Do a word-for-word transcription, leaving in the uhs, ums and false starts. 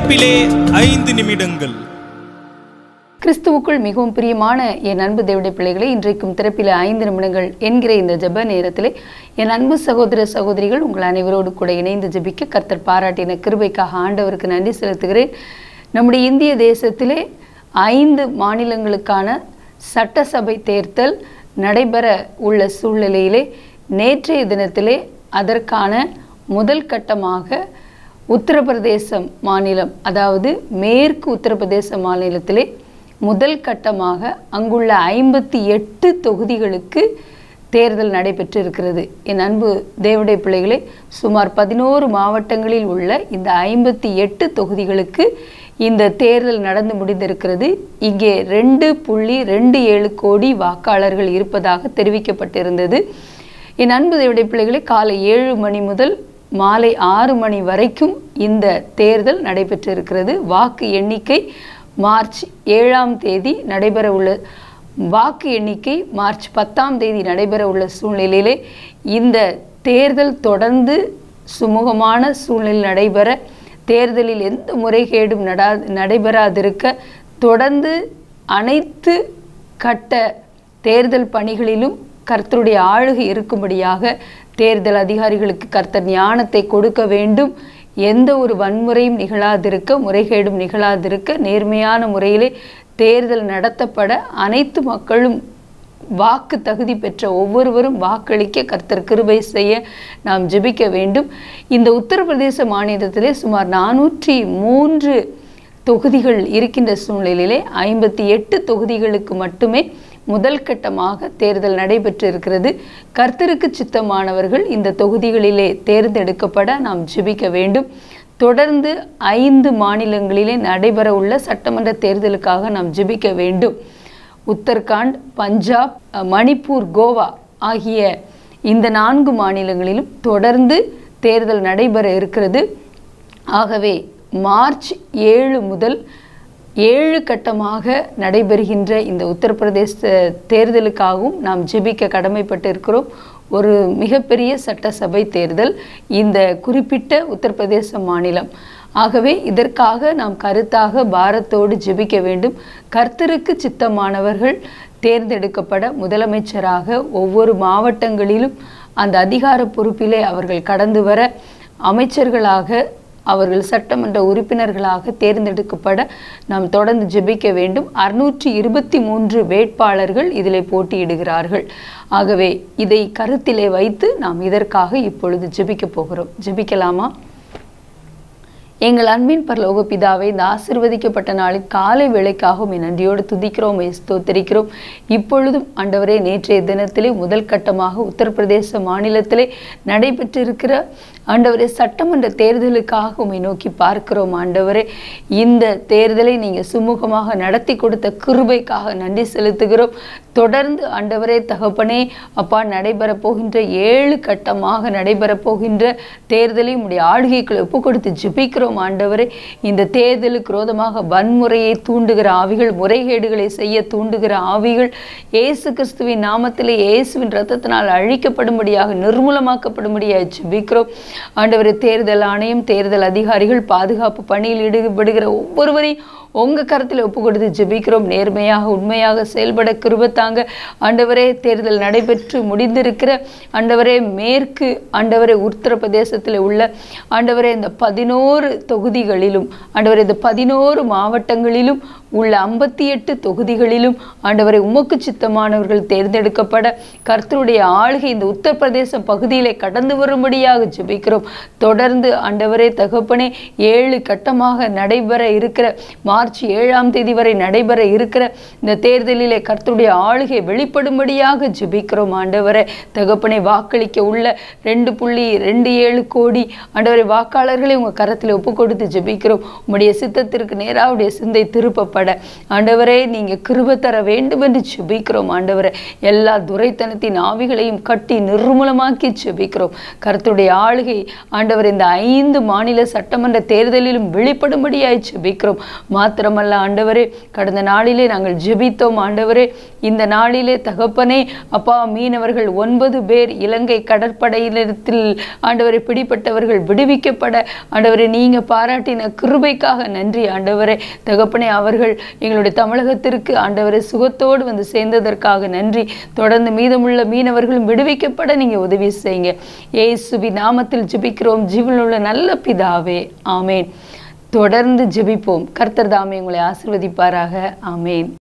திறப்பிலே ஐந்து நிமிடங்கள். கிறிஸ்துவுக்குள் மிகவும் பிரியமான என் அன்பு தேவனுடைய பிள்ளைகளை, இன்றைக்கும் திறப்பிலே ஐந்து நிமிடங்கள் என்கிற இந்த ஜெப நேரத்திலே என் அன்பு சகோதர சகோதரிகள் உங்கள் அனைவரோடு கூட இணைந்து ஜெபிக்க கர்த்தர் பாராட்டின கிருபைக்காக ஆண்டவருக்கு நன்றி செலுத்துகிறேன். நம்முடைய இந்திய தேசத்திலே ஐந்து மாநிலங்களுக்கான சட்டசபை தேர்தல் நடைபெற உள்ள சூழ்நிலையிலே நேற்றைய தினத்திலே அதற்கான முதல் கட்டமாக உத்தரப்பிரதேசம் மாநிலம், அதாவது மேற்கு உத்தரப்பிரதேச மாநிலத்திலே முதல் கட்டமாக அங்குள்ள ஐம்பத்தி எட்டு தொகுதிகளுக்கு தேர்தல் நடைபெற்று இருக்கிறது. என் அன்பு தேவனுடைய பிள்ளைகளே, சுமார் பதினோரு மாவட்டங்களில் உள்ள இந்த ஐம்பத்தி எட்டு தொகுதிகளுக்கு இந்த தேர்தல் நடந்து முடிந்திருக்கிறது. இங்கே ரெண்டு புள்ளி ரெண்டு ஏழு கோடி வாக்காளர்கள் இருப்பதாக தெரிவிக்கப்பட்டிருந்தது. என் அன்பு தேவனுடைய பிள்ளைகளே, காலை ஏழு மணி முதல் மாலை ஆறு மணி வரைக்கும் இந்த தேர்தல் நடைபெற்று இருக்கிறது. வாக்கு எண்ணிக்கை மார்ச் ஏழாம் தேதி நடைபெற உள்ள வாக்கு எண்ணிக்கை மார்ச் பத்தாம் தேதி நடைபெற உள்ள சூழ்நிலையிலே இந்த தேர்தல் தொடர்ந்து சுமூகமான சூழ்நிலை நடைபெற, தேர்தலில் எந்த முறைகேடும் நடா நடைபெறாதிருக்க தொடர்ந்து அனைத்து கட்ட தேர்தல் பணிகளிலும் கர்த்தருடைய ஆளுகை இருக்கும்படியாக தேர்தல் அதிகாரிகளுக்கு கர்த்தர் ஞானத்தை கொடுக்க வேண்டும். எந்த ஒரு வன்முறையும் நிகழாதிருக்க, முறைகேடும் நிகழாதிருக்க, நேர்மையான முறையிலே தேர்தல் நடத்தப்பட, அனைத்து மக்களும் வாக்கு தகுதி பெற்ற ஒவ்வொருவரும் வாக்களிக்க கர்த்தர் கிருபை செய்ய நாம் ஜெபிக்க வேண்டும். இந்த உத்தரப்பிரதேச மாநிலத்திலே சுமார் நானூற்றி மூன்று தொகுதிகள் இருக்கின்ற சூழ்நிலையிலே ஐம்பத்தி எட்டு தொகுதிகளுக்கு மட்டுமே முதல் கட்டமாக தேர்தல் நடைபெற்று இருக்கிறது. கர்த்தருக்கு சித்தமானவர்கள் இந்த தொகுதிகளிலே தேர்ந்தெடுக்கப்பட நாம் ஜெபிக்க வேண்டும். தொடர்ந்து ஐந்து மாநிலங்களிலே நடைபெற உள்ள சட்டமன்ற தேர்தலுக்காக நாம் ஜெபிக்க வேண்டும். உத்தரகாண்ட், பஞ்சாப், மணிப்பூர், கோவா ஆகிய இந்த நான்கு மாநிலங்களிலும் தொடர்ந்து தேர்தல் நடைபெற இருக்கிறது. ஆகவே மார்ச் ஏழு முதல் ஏழு கட்டமாக நடைபெறுகின்ற இந்த உத்தரப்பிரதேச தேர்தலுக்காகவும் நாம் ஜெபிக்க கடமைப்பட்டு இருக்கிறோம். ஒரு மிகப்பெரிய சட்டசபை தேர்தல் இந்த குறிப்பிட்ட உத்தரப்பிரதேச மாநிலம். ஆகவே இதற்காக நாம் கருத்தாக பாரத்தோடு ஜெபிக்க வேண்டும். கர்த்தருக்கு சித்தமானவர்கள் தேர்ந்தெடுக்கப்பட முதலமைச்சராக ஒவ்வொரு மாவட்டங்களிலும் அந்த அதிகார பொறுப்பிலே அவர்கள் கடந்து வர, அமைச்சர்களாக அவர்கள் சட்டமன்ற உறுப்பினர்களாக தேர்ந்தெடுக்கப்பட நாம் தொடர்ந்து ஜெபிக்க வேண்டும். அறுநூற்றி இருபத்தி மூன்று வேட்பாளர்கள் இதிலே போட்டியிடுகிறார்கள். ஆகவே இதை கருத்திலே வைத்து நாம் இதற்காக இப்பொழுது ஜெபிக்க போகிறோம். ஜெபிக்கலாமா? எங்கள் அன்பின் பரலோக பிதாவே, இந்த ஆசீர்வதிக்கப்பட்ட நாளில் காலை வேளைக்காகவும் என் நன்றியோடு துதிக்கிறோம், ஸ்தோத்திரிக்கிறோம். இப்பொழுதும் ஆண்டவரே, நேற்றைய தினத்திலே முதல் கட்டமாக உத்தரப்பிரதேச மாநிலத்திலே நடைபெற்றிருக்கிற ஆண்டவரே சட்டமன்ற தேர்தலுக்காக உம்மை நோக்கி பார்க்கிறோம். ஆண்டவரே, இந்த தேர்தலை நீங்கள் சுமூகமாக நடத்தி கொடுத்த கிருபைக்காக நன்றி செலுத்துகிறோம். தொடர்ந்து ஆண்டவரே தகப்பனே அப்பா, நடைபெற போகின்ற ஏழு கட்டமாக நடைபெற போகின்ற தேர்தலை உம்முடைய ஆளுகைக்குள் ஒப்பு கொடுத்து ஜெபிக்கிறோம். ஆண்டவரே, இந்த தேர்தலுக்கு விரோதமாக வன்முறையை தூண்டுகிற ஆவிகள், முறைகேடுகளை செய்ய தூண்டுகிற ஆவிகள் இயேசு கிறிஸ்துவின் நாமத்திலே இயேசுவின் இரத்தத்தினால் அழிக்கப்படும்படியாக, நிர்மூலமாக்கப்படும்படியாக ஜெபிக்கிறோம். ஆண்டவரே, தேர்தல் ஆணையம், தேர்தல் அதிகாரிகள், பாதுகாப்பு பணியில் ஈடுபடுகிற ஒவ்வொருவரையும் உங்க கருத்தில் ஒப்பு கொடுத்து ஜெபிக்கிறோம். நேர்மையாக உண்மையாக செயல்பட கிருபை தாங்க. ஆண்டவரே, தேர்தல் நடைபெற்று முடிந்திருக்கிற ஆண்டவரே மேற்கு ஆண்டவரே உத்தரப்பிரதேசத்தில் உள்ள ஆண்டவரே இந்த பதினோரு தொகுதிகளிலும், ஆண்டவரே இந்த பதினோரு மாவட்டங்களிலும் உள்ள ஐம்பத்தி எட்டு தொகுதிகளிலும் ஆண்டவரை உமக்கு சித்தமானவர்கள் தேர்ந்தெடுக்கப்பட கர்த்தருடைய ஆளுகை இந்த உத்தரப்பிரதேச பகுதியிலே கடந்து வரும்படியாக ஜெபிக்கிறோம். தொடர்ந்து ஆண்டவரே தகப்பனே, ஏழு கட்டமாக நடைபெற இருக்கிற மார்ச் ஏழாம் தேதி வரை நடைபெற இருக்கிற இந்த தேர்தலிலே கர்த்தருடைய ஆளுகை வெளிப்படும்படியாக ஜெபிக்கிறோம். ஆண்டவரே தகப்பனை, வாக்களிக்க உள்ள ரெண்டு புள்ளி ரெண்டு ஏழு கோடி ஆண்டவரை வாக்காளர்களை உங்க கரத்தில் ஒப்பு கொடுத்து ஜெபிக்கிறோம். உம்முடைய சித்தத்திற்கு நேராவுடைய சிந்தை திருப்ப விடுவிக்கப்பட ஆண்டவரே நீங்க கிருபை தர வேண்டும் என்று ஜெபிக்கிறோம். ஆண்டவரே எல்லா துரைத்தனத்தின் ஆவிகளையும் கட்டி நிர்மூலமாக்கி ஜெபிக்கிறோம். கர்த்தருடைய ஆளுகை ஆண்டவர் இந்த ஐந்து மாநில சட்டமன்ற தேர்தலிலும் வெளிப்படும்படியாய் ஜெபிக்கிறோம். மாத்திரமல்ல ஆண்டவரே, கடந்த நாளிலே நாங்கள் ஜெபித்தோம் ஆண்டவரே. இந்த நாளிலே தகப்பனே அப்பா, மீனவர்கள் ஒன்பது பேர் இலங்கை கடற்படையினத்தில் ஆண்டவரை பிடிப்பட்டவர்கள் விடுவிக்கப்பட ஆண்டவரை நீங்க பாராட்டின கிருபைக்காக நன்றி ஆண்டவரே. தகப்பனே, அவர்கள் எங்களுடைய தமிழகத்திற்கு ஆண்டவரை சுகத்தோடு வந்து சேர்ந்ததற்காக நன்றி. தொடர்ந்து மீதமுள்ள மீனவர்களும் விடுவிக்கப்பட நீங்க உதவி செய்யுங்க. இயேசுவின் நாமத்தில் ஜெபிக்கிறோம் ஜீவனுள்ள நல்ல பிதாவே, ஆமேன். தொடர்ந்து ஜெபிப்போம். கர்த்தர் தாமே உங்களை ஆசீர்வதிப்பாராக. ஆமேன்.